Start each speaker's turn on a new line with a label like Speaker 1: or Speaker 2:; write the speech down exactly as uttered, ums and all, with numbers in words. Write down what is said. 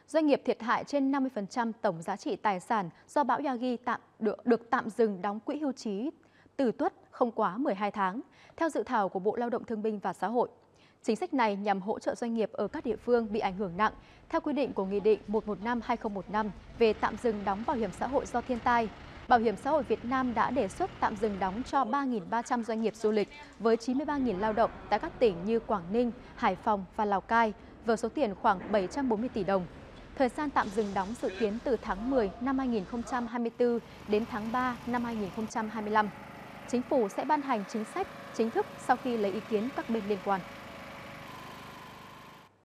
Speaker 1: Doanh nghiệp thiệt hại trên năm mươi phần trăm tổng giá trị tài sản do bão Yagi tạm được, được tạm dừng đóng quỹ hưu trí từ tuất không quá mười hai tháng, theo dự thảo của Bộ Lao động Thương binh và Xã hội. Chính sách này nhằm hỗ trợ doanh nghiệp ở các địa phương bị ảnh hưởng nặng, theo quy định của Nghị định một trăm mười lăm trên hai nghìn không trăm mười lăm về tạm dừng đóng bảo hiểm xã hội do thiên tai. Bảo hiểm xã hội Việt Nam đã đề xuất tạm dừng đóng cho ba nghìn ba trăm doanh nghiệp du lịch với chín mươi ba nghìn lao động tại các tỉnh như Quảng Ninh, Hải Phòng và Lào Cai với số tiền khoảng bảy trăm bốn mươi tỷ đồng. Thời gian tạm dừng đóng dự kiến từ tháng mười năm hai nghìn không trăm hai mươi tư đến tháng ba năm hai nghìn không trăm hai mươi lăm. Chính phủ sẽ ban hành chính sách chính thức sau khi lấy ý kiến các bên liên quan.